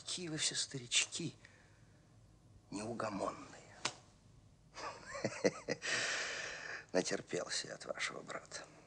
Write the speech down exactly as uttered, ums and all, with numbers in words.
какие вы все старички неугомонные. Натерпелся я от вашего брата.